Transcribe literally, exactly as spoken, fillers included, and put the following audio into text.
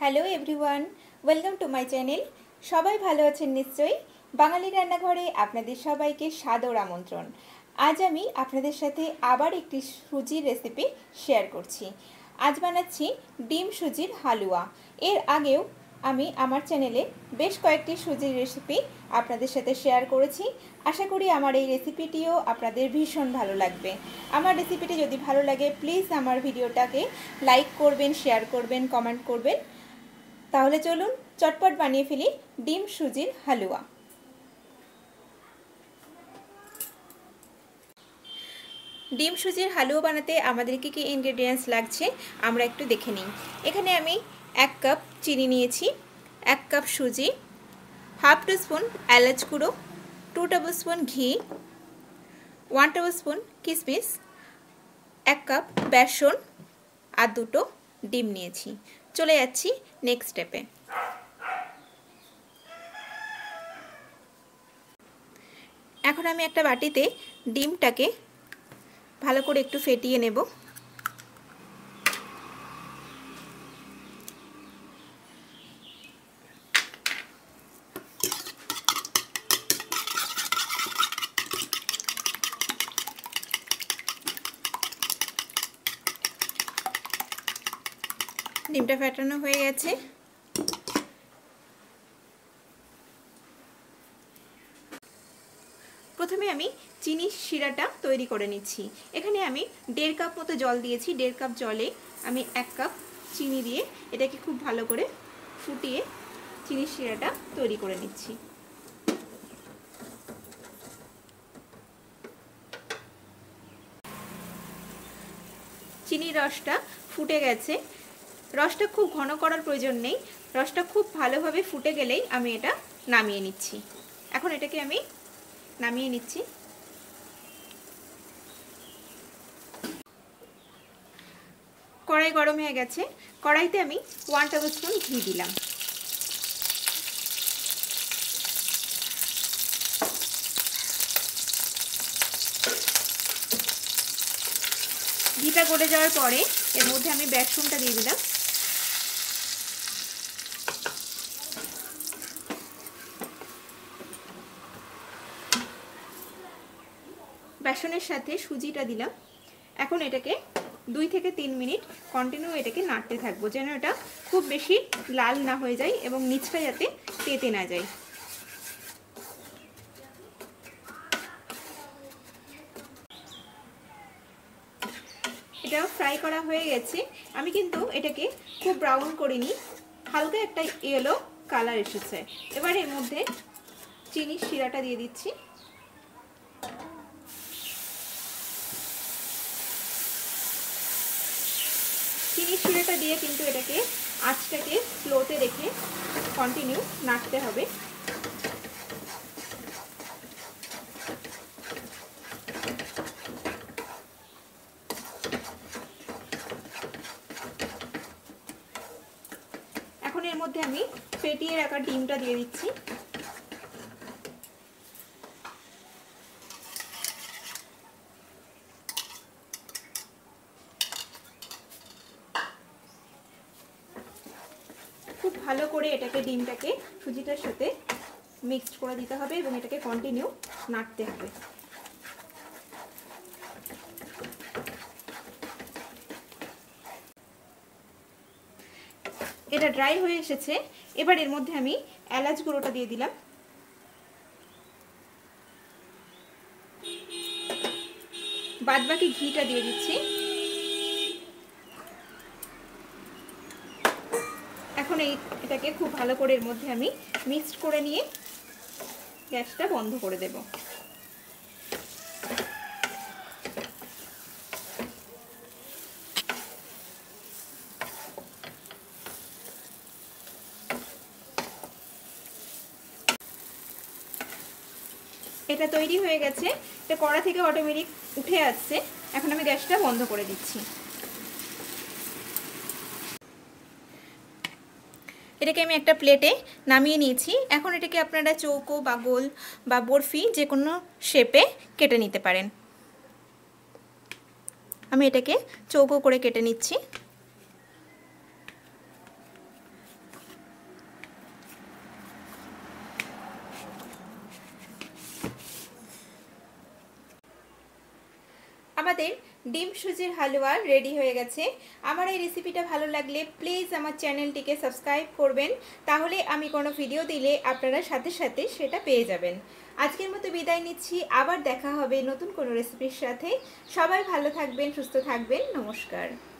Hello everyone, welcome to my channel. সবাই ভালো আছেন নিশ্চয়ই। বাঙালি রান্নাঘরে আপনাদের সবাইকে সাদর আমন্ত্রণ। আজ আমি আপনাদের সাথে আবার একটি সুজির রেসিপি শেয়ার করছি। আজ বানাচ্ছি ডিম সুজির হালুয়া। এর আগেও আমি আমার চ্যানেলে বেশ কয়েকটি সুজির রেসিপি আপনাদের সাথে শেয়ার করেছি। আশা করি আমার এই রেসিপিটিও আপনাদের ভীষণ ভালো লাগবে। আমার রেসিপিটি যদি ভালো লাগে প্লিজ আমার ভিডিওটাকে লাইক করবেন, শেয়ার করবেন, কমেন্ট করবেন। তাহলে চলুন চটপট বানিয়ে ফেলি ডিম সুজির হালুয়া। ডিম সুজির হালুয়া বানাতে আমাদের কি কি ইনগ্রেডিয়েন্টস লাগছে আমরা একটু দেখে নিই। এখানে আমি এক কাপ চিনি নিয়েছি, এক কাপ সুজি, হাফ টি স্পুন এলাচ গুঁড়ো, টু টেবিল স্পুন ঘি, ওয়ান টেবিল স্পুন কিশমিশ, এক কাপ বেসন আর দুটো ডিম নিয়েছি। চলে যাচ্ছি নেক্সট স্টেপে। এখন আমি একটা বাটিতে ডিমটাকে ভালো করে একটু ফেটিয়ে নেব। ডিমটা ফেটানো হয়ে গেছে। প্রথমে আমি চিনি শিরাটা তৈরি করে নিচ্ছি। এখানে আমি দেড় কাপ মতো জল দিয়েছি। দেড় কাপ জলে আমি এক কাপ চিনি দিয়ে এটাকে খুব ভালো করে ফুটিয়ে চিনি শিরাটা তৈরি করে নিচ্ছি। চিনির রসটা ফুটে গেছে। রসটা খুব ঘন করার প্রয়োজন নেই, রসটা খুব ভালোভাবে ফুটে গেলেই আমি এটা নামিয়ে নিচ্ছি। এখন এটাকে আমি নামিয়ে নিচ্ছি। কড়াই গরম হয়ে গেছে। কড়াইতে আমি ওয়ান টেবিল স্পুন ঘি দিলাম। ঘিটা গলে যাওয়ার পরে এর মধ্যে আমি বেসনটা দিয়ে দিলাম। বেসনের সাথে সুজিটা দিলাম। এখন এটাকে দুই থেকে তিন মিনিট কন্টিনিউ এটাকে নাড়তে থাকবো, যেন এটা খুব বেশি লাল না হয়ে যায় এবং নিচটা যাতে তেতে না যায়। এটা ফ্রাই করা হয়ে গেছে। আমি কিন্তু এটাকে খুব ব্রাউন করিনি, হালকা একটা ইয়েলো কালার এসেছে। এবার এর মধ্যে চিনির শিরাটা দিয়ে দিচ্ছি। চিনির শিরাটা দিয়ে কিন্তু এটাকে আঁচটাকে স্লোতে রেখে কন্টিনিউ নাড়তে হবে। এখন এর মধ্যে আমি ফেটিয়ে রাখা ডিমটা দিয়ে দিচ্ছি। খুব ভালো করে এটাকে ডিমটাকে সুজিটার সাথে মিক্সড করে দিতে হবে এবং এটাকে কন্টিনিউ নাড়তে হবে। এটা ড্রাই হয়ে এসেছে। এবার এর মধ্যে আমি এলাচ গুঁড়োটা দিয়ে দিলাম। বাদবাকি ঘিটা দিয়ে দিচ্ছি। এখন এই এটাকে খুব ভালো করে এর মধ্যে আমি মিক্সড করে নিয়ে গ্যাসটা বন্ধ করে দেব। এটা তৈরি হয়ে গেছে। এটা কড়া থেকে অটোমেটিক উঠে আসছে। এখন আমি গ্যাসটা বন্ধ করে দিচ্ছি। এটাকে আমি একটা প্লেটে নামিয়ে নিয়েছি। এখন এটাকে আপনারা চৌকো বা গোল বা বরফি যে কোনো শেপে কেটে নিতে পারেন। আমি এটাকে চৌকো করে কেটে নিচ্ছি। আমাদের ডিম সুজির হালুয়া রেডি হয়ে গেছে। আমার এই রেসিপিটা ভালো লাগলে প্লিজ আমার চ্যানেলটিকে সাবস্ক্রাইব করবেন, তাহলে আমি কোনো ভিডিও দিলে আপনারা সাথে সাথে সেটা পেয়ে যাবেন। আজকের মতো বিদায় নিচ্ছি, আবার দেখা হবে নতুন কোনো রেসিপির সাথে। সবাই ভালো থাকবেন, সুস্থ থাকবেন, নমস্কার।